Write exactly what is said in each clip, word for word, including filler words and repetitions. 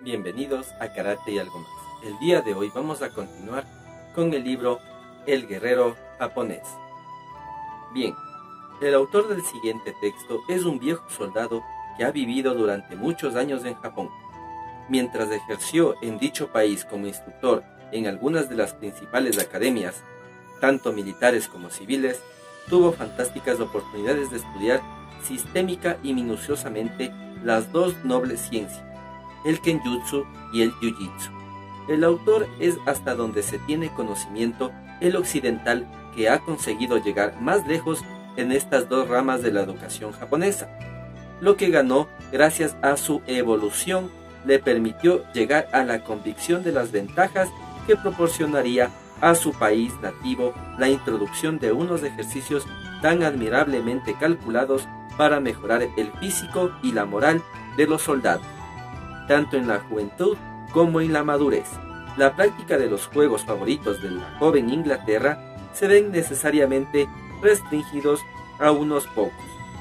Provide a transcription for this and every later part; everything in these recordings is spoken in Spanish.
Bienvenidos a Karate y algo más. El día de hoy vamos a continuar con el libro El guerrero japonés. Bien, el autor del siguiente texto es un viejo soldado que ha vivido durante muchos años en Japón. Mientras ejerció en dicho país como instructor en algunas de las principales academias, tanto militares como civiles, tuvo fantásticas oportunidades de estudiar sistémica y minuciosamente las dos nobles ciencias, el Kenjutsu y el Jiu-Jitsu. El autor es, hasta donde se tiene conocimiento, el occidental que ha conseguido llegar más lejos en estas dos ramas de la educación japonesa. Lo que ganó gracias a su evolución le permitió llegar a la convicción de las ventajas que proporcionaría a su país nativo la introducción de unos ejercicios tan admirablemente calculados para mejorar el físico y la moral de los soldados, tanto en la juventud como en la madurez. La práctica de los juegos favoritos de la joven Inglaterra se ven necesariamente restringidos a unos pocos,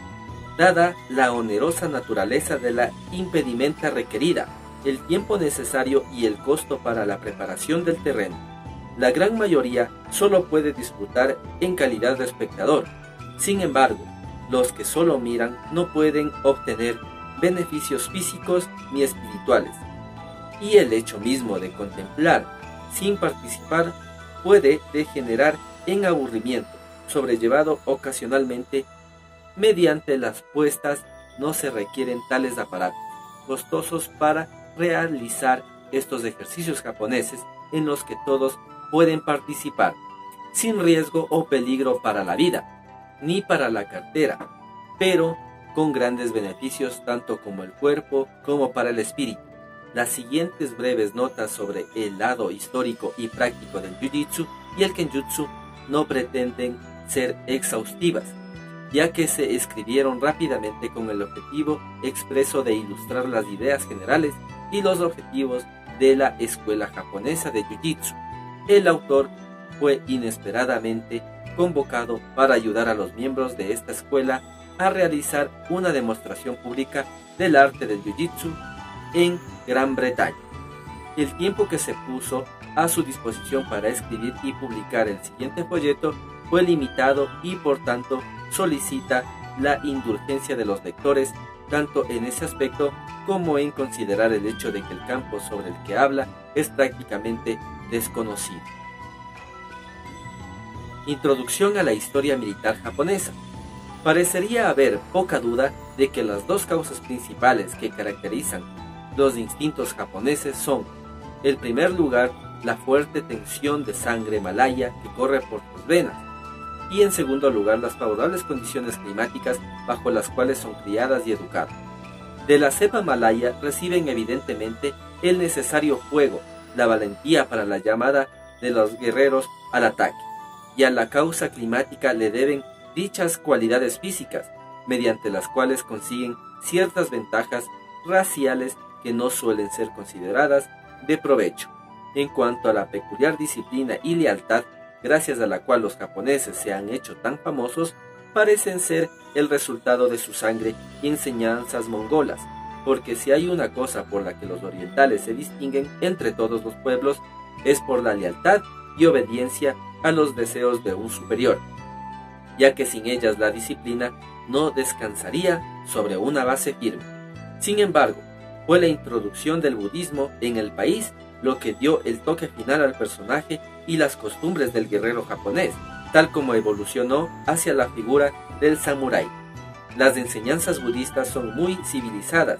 dada la onerosa naturaleza de la impedimenta requerida, el tiempo necesario y el costo para la preparación del terreno. La gran mayoría solo puede disfrutar en calidad de espectador. Sin embargo, los que solo miran no pueden obtener beneficios físicos ni espirituales, y el hecho mismo de contemplar sin participar puede degenerar en aburrimiento, sobrellevado ocasionalmente. Mediante las puestas no se requieren tales aparatos costosos para realizar estos ejercicios japoneses en los que todos pueden participar, sin riesgo o peligro para la vida, ni para la cartera, pero con grandes beneficios tanto como el cuerpo como para el espíritu. Las siguientes breves notas sobre el lado histórico y práctico del Jiu-Jitsu y el Kenjutsu no pretenden ser exhaustivas, ya que se escribieron rápidamente con el objetivo expreso de ilustrar las ideas generales y los objetivos de la escuela japonesa de Jiu-Jitsu. El autor fue inesperadamente convocado para ayudar a los miembros de esta escuela a realizar una demostración pública del arte del Jiu-Jitsu en Gran Bretaña. El tiempo que se puso a su disposición para escribir y publicar el siguiente folleto fue limitado y por tanto solicita la indulgencia de los lectores tanto en ese aspecto como en considerar el hecho de que el campo sobre el que habla es prácticamente desconocido. Introducción a la historia militar japonesa. Parecería haber poca duda de que las dos causas principales que caracterizan los instintos japoneses son, en primer lugar, la fuerte tensión de sangre malaya que corre por sus venas, y en segundo lugar, las favorables condiciones climáticas bajo las cuales son criadas y educadas. De la cepa malaya reciben evidentemente el necesario fuego, la valentía para la llamada de los guerreros al ataque, y a la causa climática le deben dichas cualidades físicas, mediante las cuales consiguen ciertas ventajas raciales que no suelen ser consideradas de provecho. En cuanto a la peculiar disciplina y lealtad, gracias a la cual los japoneses se han hecho tan famosos, parecen ser el resultado de su sangre y enseñanzas mongolas, porque si hay una cosa por la que los orientales se distinguen entre todos los pueblos, es por la lealtad y obediencia a los deseos de un superior, ya que sin ellas la disciplina no descansaría sobre una base firme. Sin embargo, fue la introducción del budismo en el país lo que dio el toque final al personaje y las costumbres del guerrero japonés, tal como evolucionó hacia la figura del samurái. Las enseñanzas budistas son muy civilizadas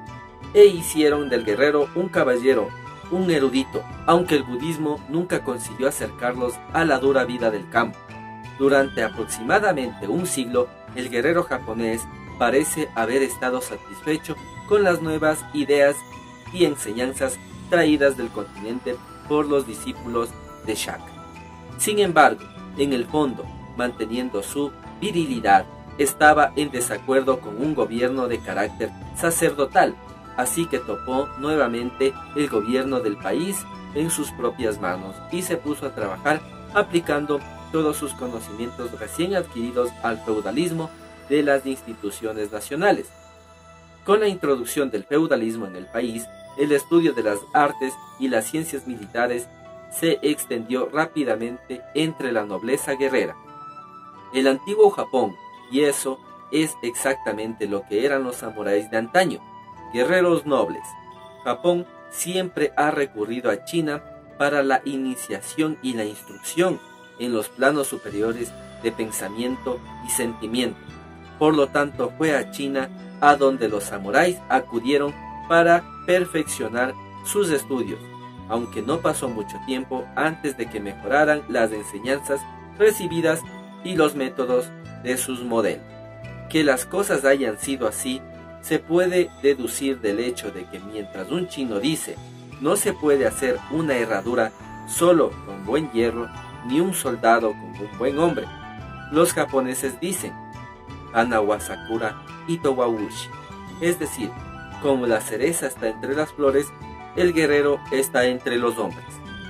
e hicieron del guerrero un caballero, un erudito, aunque el budismo nunca consiguió acercarlos a la dura vida del campo. Durante aproximadamente un siglo, el guerrero japonés parece haber estado satisfecho con las nuevas ideas y enseñanzas traídas del continente por los discípulos de Shaka. Sin embargo, en el fondo, manteniendo su virilidad, estaba en desacuerdo con un gobierno de carácter sacerdotal, así que tomó nuevamente el gobierno del país en sus propias manos y se puso a trabajar aplicando todos sus conocimientos recién adquiridos al feudalismo de las instituciones nacionales. Con la introducción del feudalismo en el país, el estudio de las artes y las ciencias militares se extendió rápidamente entre la nobleza guerrera. El antiguo Japón, y eso es exactamente lo que eran los samuráis de antaño, guerreros nobles. Japón siempre ha recurrido a China para la iniciación y la instrucción en los planos superiores de pensamiento y sentimiento. Por lo tanto, fue a China a donde los samuráis acudieron para perfeccionar sus estudios, aunque no pasó mucho tiempo antes de que mejoraran las enseñanzas recibidas y los métodos de sus modelos. Que las cosas hayan sido así se puede deducir del hecho de que mientras un chino dice no se puede hacer una herradura solo con buen hierro, ni un soldado con un buen hombre, los japoneses dicen Hana wa sakura ito wa ushi, es decir, como la cereza está entre las flores, el guerrero está entre los hombres.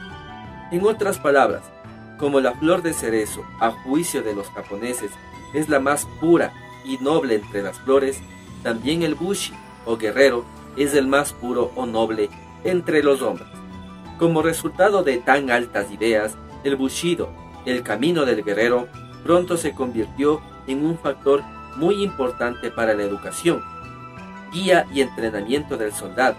En otras palabras, como la flor de cerezo, a juicio de los japoneses, es la más pura y noble entre las flores, también el bushi, o guerrero, es el más puro o noble entre los hombres. Como resultado de tan altas ideas, el bushido, el camino del guerrero, pronto se convirtió en un factor muy importante para la educación, guía y entrenamiento del soldado.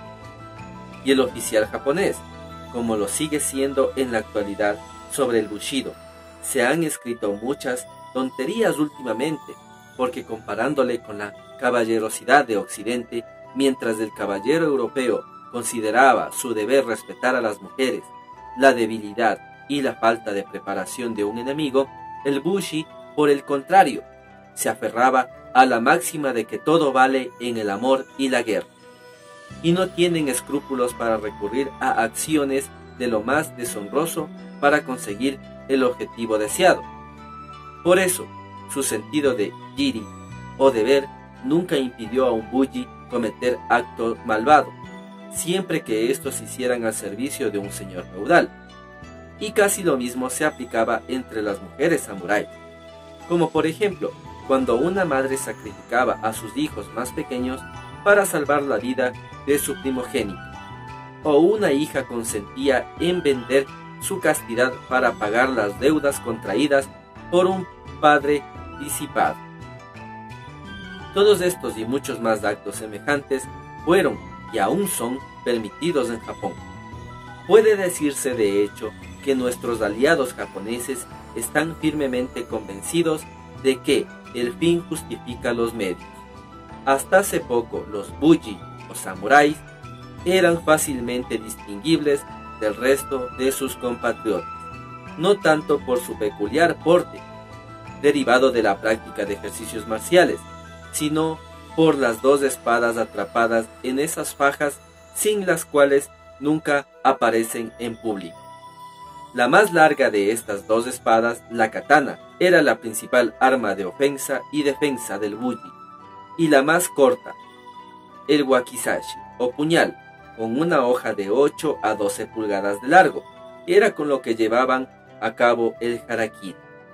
Y el oficial japonés, como lo sigue siendo en la actualidad sobre el bushido, se han escrito muchas tonterías últimamente, porque comparándole con la caballerosidad de Occidente, mientras el caballero europeo consideraba su deber respetar a las mujeres, la debilidad y la falta de preparación de un enemigo, el bushi, por el contrario, se aferraba a la máxima de que todo vale en el amor y la guerra, y no tienen escrúpulos para recurrir a acciones de lo más deshonroso para conseguir el objetivo deseado. Por eso, su sentido de jiri, o deber, nunca impidió a un bushi cometer acto malvado, siempre que estos se hicieran al servicio de un señor feudal. Y casi lo mismo se aplicaba entre las mujeres samuráis, como por ejemplo, cuando una madre sacrificaba a sus hijos más pequeños para salvar la vida de su primogénito, o una hija consentía en vender su castidad para pagar las deudas contraídas por un padre disipado. Todos estos y muchos más actos semejantes fueron y aún son permitidos en Japón. Puede decirse de hecho que nuestros aliados japoneses están firmemente convencidos de que el fin justifica los medios. Hasta hace poco los bushi o samuráis eran fácilmente distinguibles del resto de sus compatriotas, no tanto por su peculiar porte, derivado de la práctica de ejercicios marciales, sino por las dos espadas atrapadas en esas fajas sin las cuales nunca aparecen en público. La más larga de estas dos espadas, la katana, era la principal arma de ofensa y defensa del bushi, y la más corta, el wakizashi, o puñal, con una hoja de ocho a doce pulgadas de largo, era con lo que llevaban a cabo el harakiri.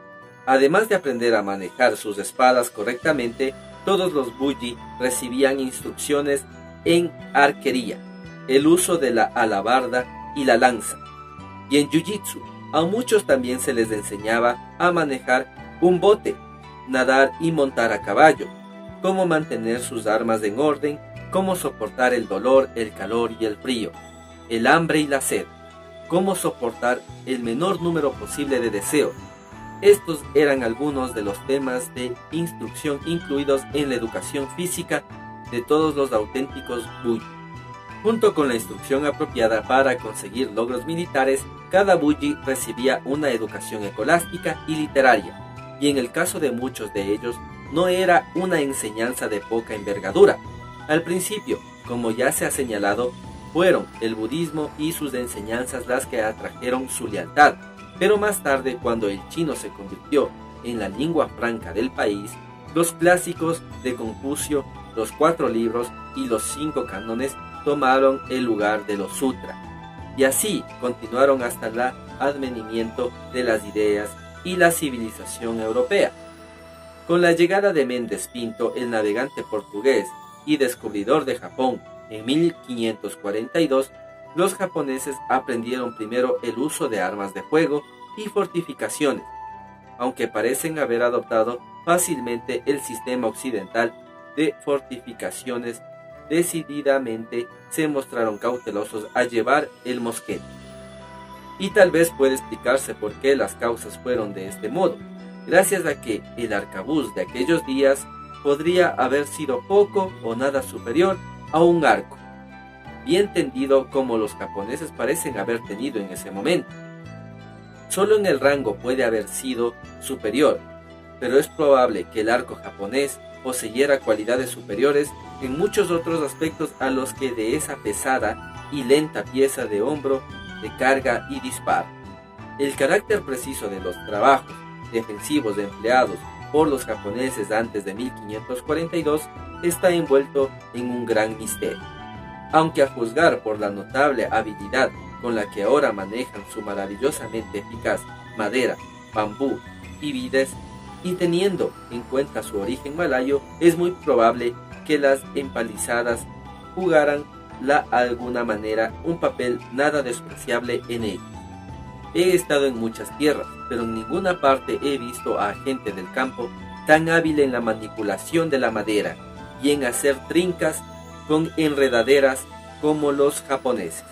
Además de aprender a manejar sus espadas correctamente, todos los bushi recibían instrucciones en arquería, el uso de la alabarda y la lanza, y en jiu-jitsu. A muchos también se les enseñaba a manejar un bote, nadar y montar a caballo, cómo mantener sus armas en orden, cómo soportar el dolor, el calor y el frío, el hambre y la sed, cómo soportar el menor número posible de deseos. Estos eran algunos de los temas de instrucción incluidos en la educación física de todos los auténticos bushi. Junto con la instrucción apropiada para conseguir logros militares, cada bushi recibía una educación escolástica y literaria, y en el caso de muchos de ellos, no era una enseñanza de poca envergadura. Al principio, como ya se ha señalado, fueron el budismo y sus enseñanzas las que atrajeron su lealtad, pero más tarde, cuando el chino se convirtió en la lengua franca del país, los clásicos de Confucio, los cuatro libros y los cinco cánones tomaron el lugar de los sutras, y así continuaron hasta el advenimiento de las ideas y la civilización europea. Con la llegada de Méndez Pinto, el navegante portugués y descubridor de Japón En mil quinientos cuarenta y dos, los japoneses aprendieron primero el uso de armas de fuego y fortificaciones, aunque parecen haber adoptado fácilmente el sistema occidental de fortificaciones. Decididamente se mostraron cautelosos a llevar el mosquete. Y tal vez puede explicarse por qué las causas fueron de este modo, gracias a que el arcabuz de aquellos días podría haber sido poco o nada superior a un arco, bien tendido como los japoneses parecen haber tenido en ese momento. Solo en el rango puede haber sido superior, pero es probable que el arco japonés poseyera cualidades superiores en muchos otros aspectos a los que de esa pesada y lenta pieza de hombro de carga y disparo. El carácter preciso de los trabajos defensivos empleados por los japoneses antes de mil quinientos cuarenta y dos está envuelto en un gran misterio, aunque a juzgar por la notable habilidad con la que ahora manejan su maravillosamente eficaz madera, bambú y vides, y teniendo en cuenta su origen malayo, es muy probable que las empalizadas jugaran la alguna manera un papel nada despreciable en ello. He estado en muchas tierras, pero en ninguna parte he visto a gente del campo tan hábil en la manipulación de la madera y en hacer trincas con enredaderas como los japoneses.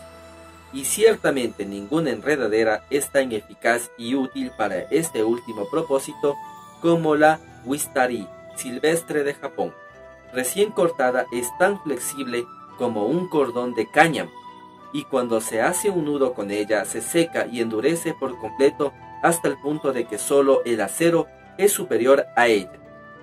Y ciertamente ninguna enredadera es tan eficaz y útil para este último propósito como la wistari silvestre de Japón. Recién cortada es tan flexible como un cordón de cáñamo, y cuando se hace un nudo con ella se seca y endurece por completo hasta el punto de que solo el acero es superior a ella.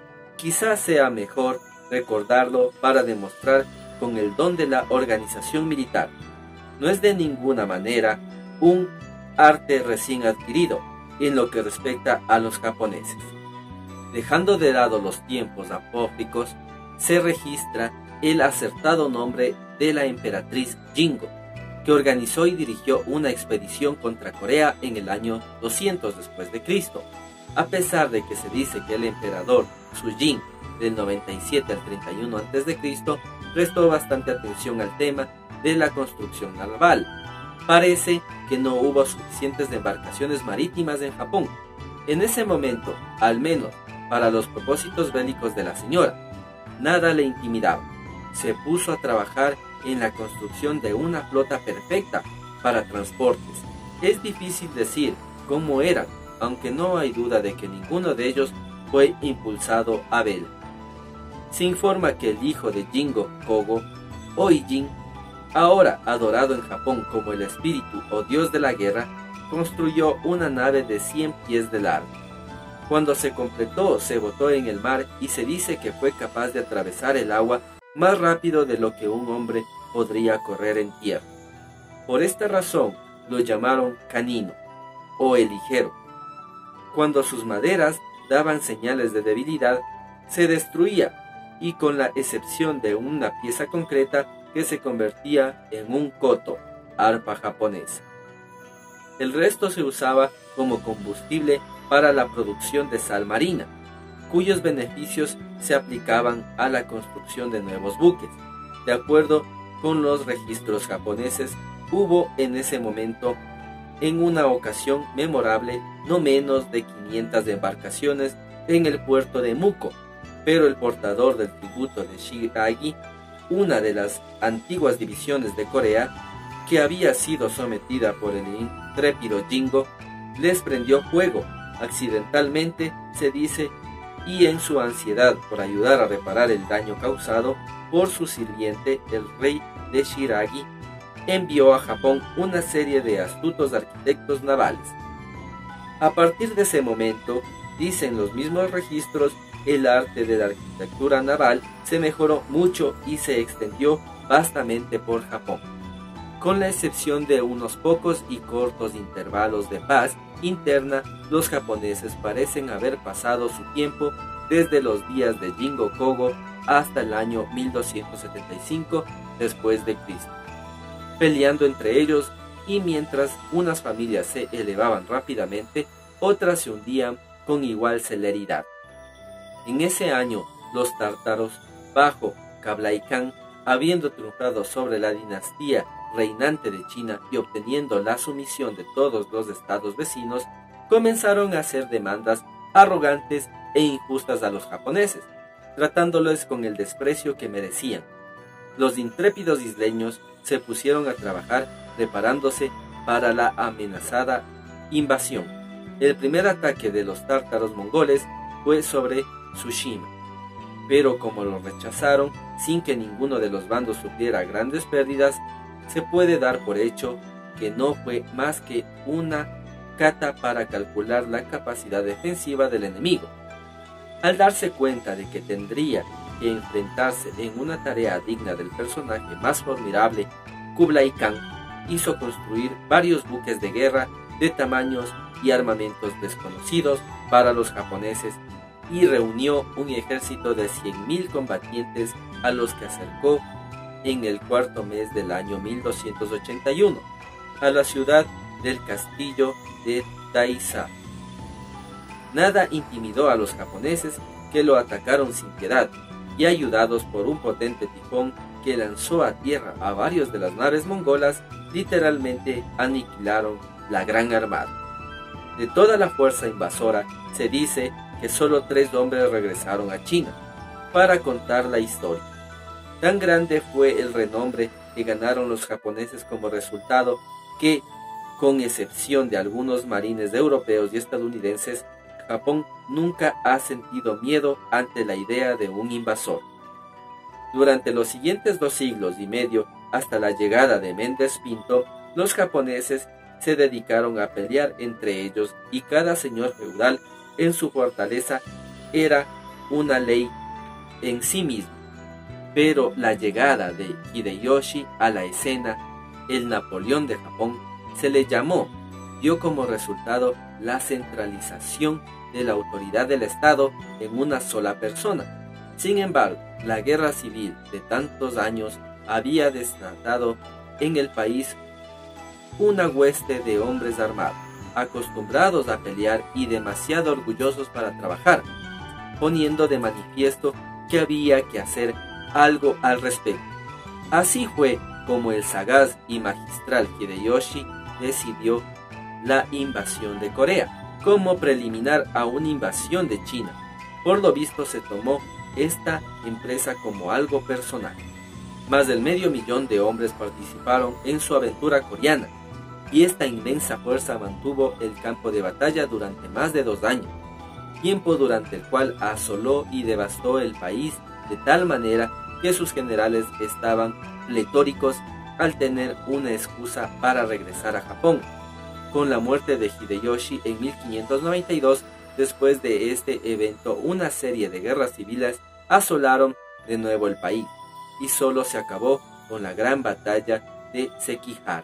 Quizás sea mejor recordarlo para demostrar con el don de la organización militar. No es de ninguna manera un arte recién adquirido en lo que respecta a los japoneses. Dejando de lado los tiempos apócrifos, se registra el acertado nombre de la emperatriz Jingo, que organizó y dirigió una expedición contra Corea en el año doscientos después de Cristo. A pesar de que se dice que el emperador Sujin del noventa y siete al treinta y uno antes de Cristo prestó bastante atención al tema de la construcción naval, parece que no hubo suficientes embarcaciones marítimas en Japón. En ese momento, al menos para los propósitos bélicos de la señora, nada le intimidaba. Se puso a trabajar en la construcción de una flota perfecta para transportes. Es difícil decir cómo eran, aunque no hay duda de que ninguno de ellos fue impulsado a vela. Se informa que el hijo de Jingo Kogo, Oijin, ahora adorado en Japón como el espíritu o dios de la guerra, construyó una nave de cien pies de largo. Cuando se completó, se botó en el mar y se dice que fue capaz de atravesar el agua más rápido de lo que un hombre podría correr en tierra. Por esta razón lo llamaron canino o el ligero. Cuando sus maderas daban señales de debilidad, se destruía, y con la excepción de una pieza concreta que se convertía en un koto, arpa japonesa. El resto se usaba como combustible para la producción de sal marina, cuyos beneficios se aplicaban a la construcción de nuevos buques. De acuerdo con los registros japoneses, hubo en ese momento, en una ocasión memorable, no menos de quinientas embarcaciones en el puerto de Muko, pero el portador del tributo de Shiragi, una de las antiguas divisiones de Corea, que había sido sometida por el intrépido Jingo, les prendió fuego accidentalmente, se dice, y en su ansiedad por ayudar a reparar el daño causado por su sirviente, el rey de Shiragi, envió a Japón una serie de astutos arquitectos navales. A partir de ese momento, dicen los mismos registros, el arte de la arquitectura naval se mejoró mucho y se extendió vastamente por Japón. Con la excepción de unos pocos y cortos intervalos de paz interna, los japoneses parecen haber pasado su tiempo desde los días de Jingo Kogo hasta el año mil doscientos setenta y cinco después de Cristo, peleando entre ellos, y mientras unas familias se elevaban rápidamente, otras se hundían con igual celeridad. En ese año, los tártaros, bajo Kublai Khan, habiendo triunfado sobre la dinastía reinante de China y obteniendo la sumisión de todos los estados vecinos, comenzaron a hacer demandas arrogantes e injustas a los japoneses, tratándolos con el desprecio que merecían. Los intrépidos isleños se pusieron a trabajar preparándose para la amenazada invasión. El primer ataque de los tártaros mongoles fue sobre Tsushima, pero como lo rechazaron sin que ninguno de los bandos sufriera grandes pérdidas, se puede dar por hecho que no fue más que una cata para calcular la capacidad defensiva del enemigo. Al darse cuenta de que tendría que enfrentarse en una tarea digna del personaje más formidable, Kublai Khan hizo construir varios buques de guerra de tamaños y armamentos desconocidos para los japoneses y reunió un ejército de cien mil combatientes a los que acercó en el cuarto mes del año mil doscientos ochenta y uno a la ciudad del castillo de Taizā. Nada intimidó a los japoneses, que lo atacaron sin piedad, y ayudados por un potente tifón que lanzó a tierra a varios de las naves mongolas, literalmente aniquilaron la gran armada. De toda la fuerza invasora, se dice que solo tres hombres regresaron a China para contar la historia. Tan grande fue el renombre que ganaron los japoneses como resultado que, con excepción de algunos marines europeos y estadounidenses, Japón nunca ha sentido miedo ante la idea de un invasor. Durante los siguientes dos siglos y medio, hasta la llegada de Méndez Pinto, los japoneses se dedicaron a pelear entre ellos y cada señor feudal en su fortaleza era una ley en sí mismo. Pero la llegada de Hideyoshi a la escena, el Napoleón de Japón, se le llamó, dio como resultado la centralización de la autoridad del Estado en una sola persona. Sin embargo, la guerra civil de tantos años había desatado en el país una hueste de hombres armados, acostumbrados a pelear y demasiado orgullosos para trabajar, poniendo de manifiesto que había que hacer algo al respecto. Así fue como el sagaz y magistral Hideyoshi decidió la invasión de Corea, como preliminar a una invasión de China. Por lo visto se tomó esta empresa como algo personal. Más del medio millón de hombres participaron en su aventura coreana, y esta inmensa fuerza mantuvo el campo de batalla durante más de dos años, tiempo durante el cual asoló y devastó el país de tal manera que sus generales estaban pletóricos al tener una excusa para regresar a Japón. Con la muerte de Hideyoshi en mil quinientos noventa y dos, después de este evento, una serie de guerras civiles asolaron de nuevo el país, y solo se acabó con la gran batalla de Sekihara,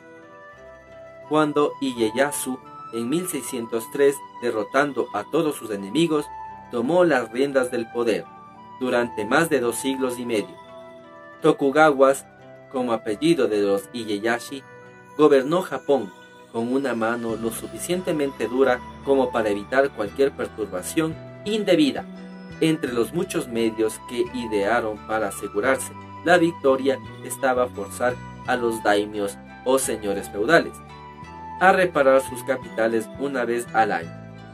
cuando Ieyasu, en mil seiscientos tres, derrotando a todos sus enemigos, tomó las riendas del poder durante más de dos siglos y medio. Tokugawa, como apellido de los Ieyasu, gobernó Japón con una mano lo suficientemente dura como para evitar cualquier perturbación indebida. Entre los muchos medios que idearon para asegurarse la victoria estaba forzar a los daimios o señores feudales a reparar sus capitales una vez al año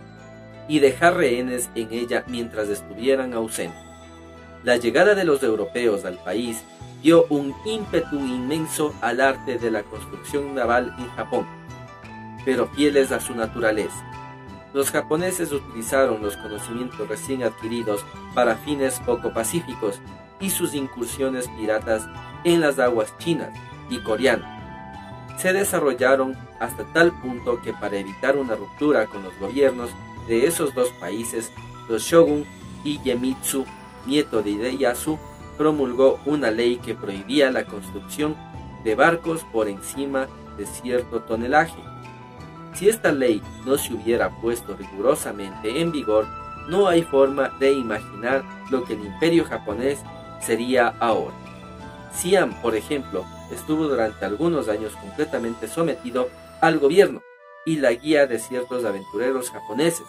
y dejar rehenes en ella mientras estuvieran ausentes. La llegada de los europeos al país dio un ímpetu inmenso al arte de la construcción naval en Japón, pero fieles a su naturaleza. Los japoneses utilizaron los conocimientos recién adquiridos para fines poco pacíficos y sus incursiones piratas en las aguas chinas y coreanas se desarrollaron hasta tal punto que, para evitar una ruptura con los gobiernos de esos dos países, los shogun Iemitsu, nieto de Ieyasu, promulgó una ley que prohibía la construcción de barcos por encima de cierto tonelaje. Si esta ley no se hubiera puesto rigurosamente en vigor, no hay forma de imaginar lo que el imperio japonés sería ahora. Siam, por ejemplo, estuvo durante algunos años completamente sometido al gobierno y la guía de ciertos aventureros japoneses,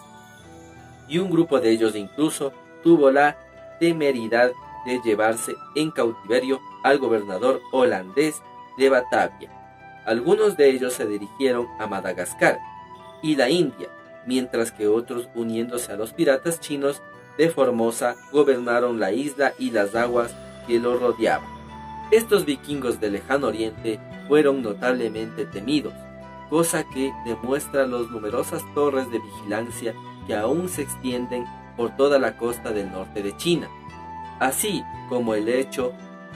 y un grupo de ellos incluso tuvo la temeridad de llevarse en cautiverio al gobernador holandés de Batavia. Algunos de ellos se dirigieron a Madagascar y la India, mientras que otros, uniéndose a los piratas chinos de Formosa, gobernaron la isla y las aguas que lo rodeaban. Estos vikingos del lejano oriente fueron notablemente temidos, cosa que demuestra las numerosas torres de vigilancia que aún se extienden por toda la costa del norte de China, así como el hecho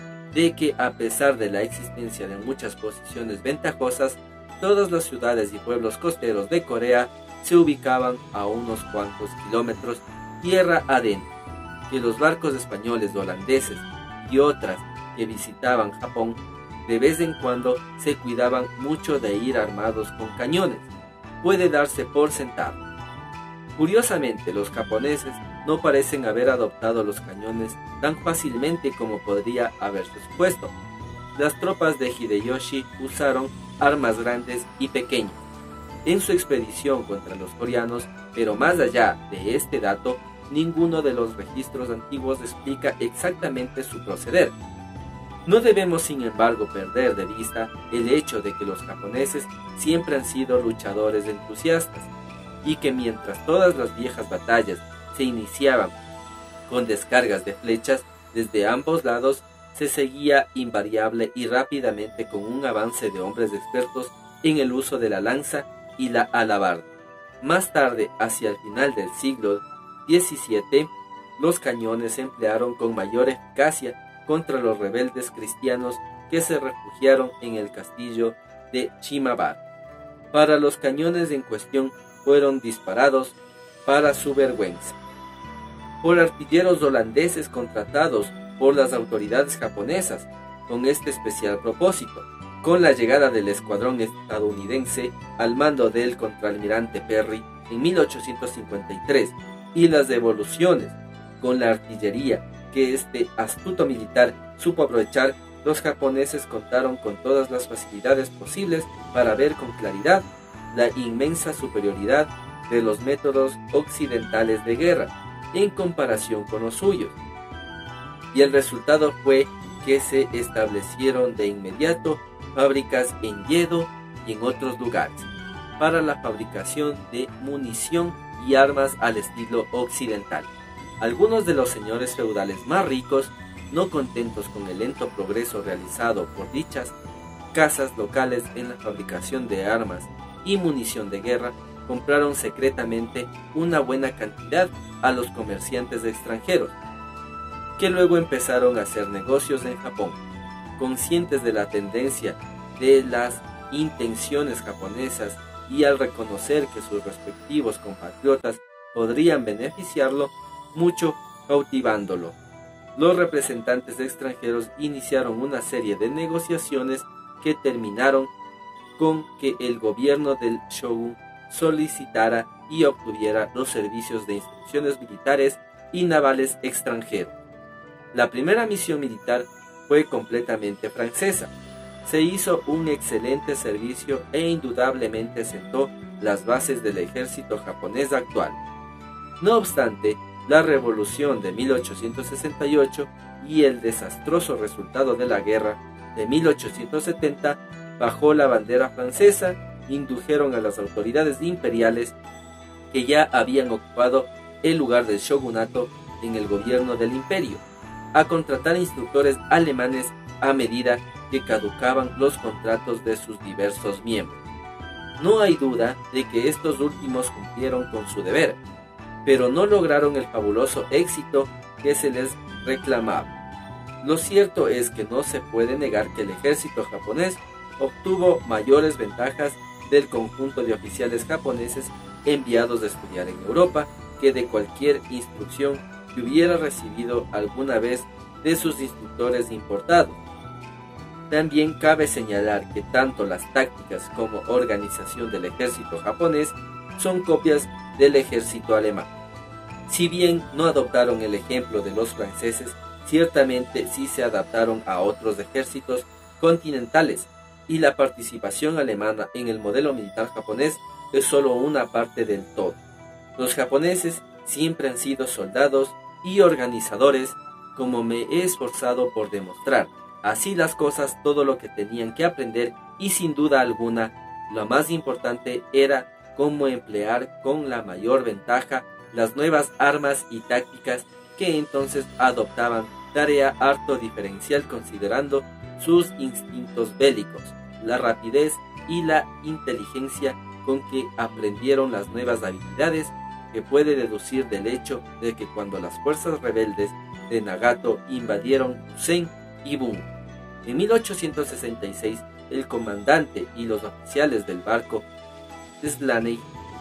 de que, a pesar de la existencia de muchas posiciones ventajosas, todas las ciudades y pueblos costeros de Corea se ubicaban a unos cuantos kilómetros tierra adentro, que los barcos españoles, holandeses y otras que visitaban Japón de vez en cuando se cuidaban mucho de ir armados con cañones. Puede darse por sentado. Curiosamente, los japoneses no parecen haber adoptado los cañones tan fácilmente como podría haberse supuesto. Las tropas de Hideyoshi usaron armas grandes y pequeñas en su expedición contra los coreanos, pero más allá de este dato, ninguno de los registros antiguos explica exactamente su proceder. No debemos, sin embargo, perder de vista el hecho de que los japoneses siempre han sido luchadores entusiastas, y que mientras todas las viejas batallas se iniciaban con descargas de flechas desde ambos lados, se seguía invariable y rápidamente con un avance de hombres expertos en el uso de la lanza y la alabarda. Más tarde, hacia el final del siglo diecisiete, los cañones se emplearon con mayor eficacia contra los rebeldes cristianos que se refugiaron en el castillo de Shimabara. Para los cañones en cuestión fueron disparados, para su vergüenza, por artilleros holandeses contratados por las autoridades japonesas con este especial propósito. Con la llegada del escuadrón estadounidense al mando del contraalmirante Perry en mil ochocientos cincuenta y tres y las devoluciones con la artillería que este astuto militar supo aprovechar, los japoneses contaron con todas las facilidades posibles para ver con claridad la inmensa superioridad de los métodos occidentales de guerra en comparación con los suyos. Y el resultado fue que se establecieron de inmediato fábricas en Yedo y en otros lugares para la fabricación de munición y armas al estilo occidental. Algunos de los señores feudales más ricos, no contentos con el lento progreso realizado por dichas casas locales en la fabricación de armas y munición de guerra, compraron secretamente una buena cantidad a los comerciantes extranjeros, que luego empezaron a hacer negocios en Japón. Conscientes de la tendencia de las intenciones japonesas y al reconocer que sus respectivos compatriotas podrían beneficiarlo mucho cautivándolo, los representantes extranjeros iniciaron una serie de negociaciones que terminaron con que el gobierno del shogun solicitara y obtuviera los servicios de instrucciones militares y navales extranjeros. La primera misión militar fue completamente francesa. Se hizo un excelente servicio e indudablemente sentó las bases del ejército japonés actual. No obstante, la revolución de mil ochocientos sesenta y ocho y el desastroso resultado de la guerra de mil ochocientos setenta bajo la bandera francesa indujeron a las autoridades imperiales, que ya habían ocupado el lugar del shogunato en el gobierno del imperio, a contratar instructores alemanes a medida que caducaban los contratos de sus diversos miembros. No hay duda de que estos últimos cumplieron con su deber, pero no lograron el fabuloso éxito que se les reclamaba. Lo cierto es que no se puede negar que el ejército japonés obtuvo mayores ventajas del conjunto de oficiales japoneses enviados a estudiar en Europa que de cualquier instrucción que hubiera recibido alguna vez de sus instructores importados. También cabe señalar que tanto las tácticas como organización del ejército japonés son copias del ejército alemán. Si bien no adoptaron el ejemplo de los franceses, ciertamente sí se adaptaron a otros ejércitos continentales, y la participación alemana en el modelo militar japonés es solo una parte del todo. Los japoneses siempre han sido soldados y organizadores, como me he esforzado por demostrar, Así las cosas, todo lo que tenían que aprender, y sin duda alguna, lo más importante era cómo emplear con la mayor ventaja las nuevas armas y tácticas que entonces adoptaban, tarea harto diferencial considerando sus instintos bélicos, la rapidez y la inteligencia con que aprendieron las nuevas habilidades, que puede deducir del hecho de que cuando las fuerzas rebeldes de Nagato invadieron Kusen y Bungo en mil ochocientos sesenta y seis, el comandante y los oficiales del barco Slaney,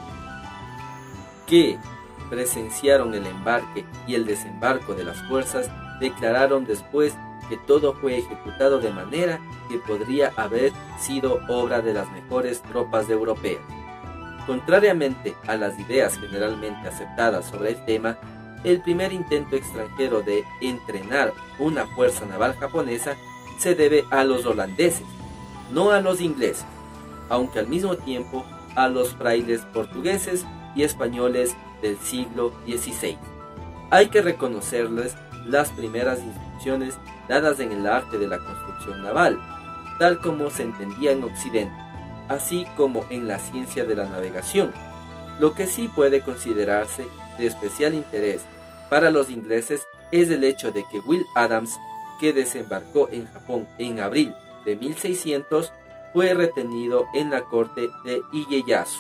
que presenciaron el embarque y el desembarco de las fuerzas, declararon después que todo fue ejecutado de manera que podría haber sido obra de las mejores tropas europeas. Contrariamente a las ideas generalmente aceptadas sobre el tema, el primer intento extranjero de entrenar una fuerza naval japonesa se debe a los holandeses, no a los ingleses, aunque al mismo tiempo a los frailes portugueses y españoles del siglo dieciséis. Hay que reconocerles las primeras instrucciones dadas en el arte de la construcción naval, tal como se entendía en Occidente, así como en la ciencia de la navegación. Lo que sí puede considerarse de especial interés para los ingleses es el hecho de que Will Adams, que desembarcó en Japón en abril de mil seiscientos, fue retenido en la corte de Ieyasu.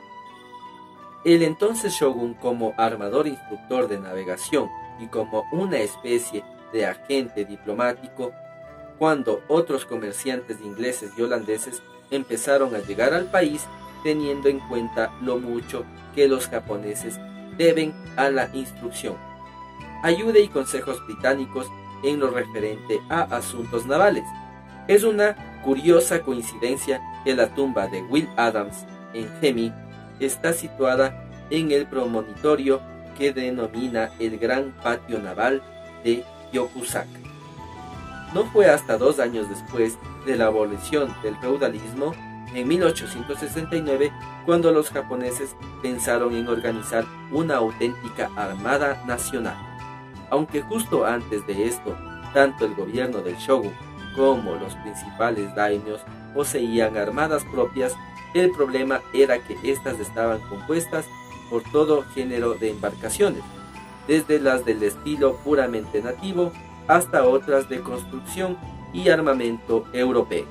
El entonces shogun, como armador instructor de navegación y como una especie de agente diplomático, cuando otros comerciantes ingleses y holandeses empezaron a llegar al país, teniendo en cuenta lo mucho que los japoneses deben a la instrucción, ayuda y consejos británicos en lo referente a asuntos navales. Es una curiosa coincidencia que la tumba de Will Adams en Gemi está situada en el promontorio que denomina el Gran Patio Naval de Yokusaka. No fue hasta dos años después de la abolición del feudalismo, en mil ochocientos sesenta y nueve, cuando los japoneses pensaron en organizar una auténtica armada nacional. Aunque justo antes de esto, tanto el gobierno del shogun como los principales daimyos poseían armadas propias, el problema era que éstas estaban compuestas por todo género de embarcaciones, desde las del estilo puramente nativo hasta otras de construcción y armamento europeo.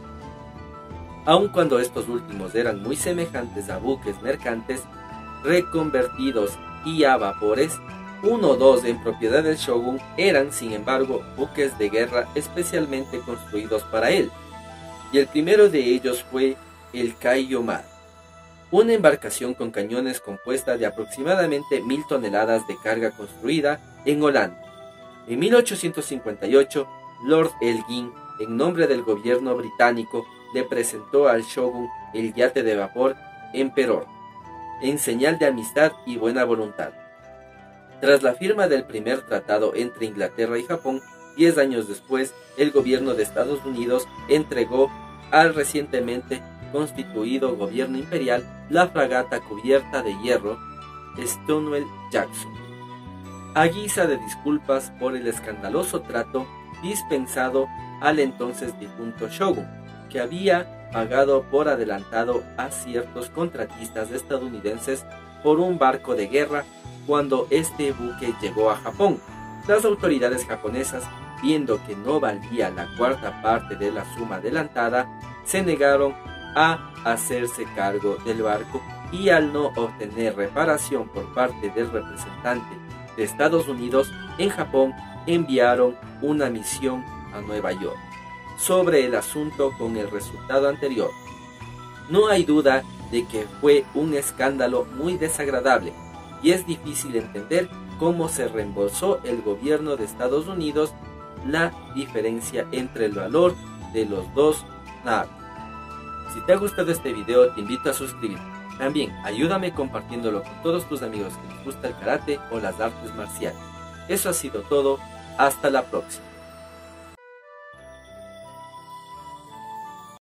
Aun cuando estos últimos eran muy semejantes a buques mercantes reconvertidos y a vapores, uno o dos en propiedad del shogun eran, sin embargo, buques de guerra especialmente construidos para él, y el primero de ellos fue el Kaiyomar, una embarcación con cañones compuesta de aproximadamente mil toneladas de carga construida en Holanda. En mil ochocientos cincuenta y ocho, Lord Elgin, en nombre del gobierno británico, le presentó al shogun el yate de vapor Emperor, en señal de amistad y buena voluntad. Tras la firma del primer tratado entre Inglaterra y Japón, diez años después, el gobierno de Estados Unidos entregó al recientemente constituido gobierno imperial la fragata cubierta de hierro Stonewall Jackson, a guisa de disculpas por el escandaloso trato dispensado al entonces difunto shogun, que había pagado por adelantado a ciertos contratistas estadounidenses por un barco de guerra cuando este buque llegó a Japón. Las autoridades japonesas, viendo que no valía la cuarta parte de la suma adelantada, se negaron a hacerse cargo del barco, y al no obtener reparación por parte del representante de Estados Unidos en Japón, enviaron una misión a Nueva York sobre el asunto con el resultado anterior. No hay duda de que fue un escándalo muy desagradable, y es difícil entender cómo se reembolsó el gobierno de Estados Unidos la diferencia entre el valor de los dos naves. Si te ha gustado este video, te invito a suscribirte. También ayúdame compartiéndolo con todos tus amigos que les gusta el karate o las artes marciales. Eso ha sido todo, hasta la próxima.